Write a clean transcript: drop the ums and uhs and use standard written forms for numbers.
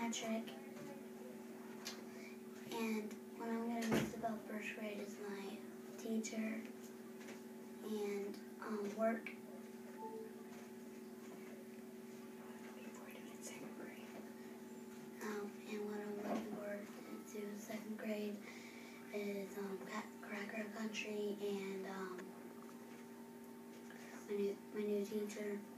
Patrick. And what I'm going to miss about first grade is my teacher and work. And what I'm looking forward to second grade is Cracker Country and my new teacher.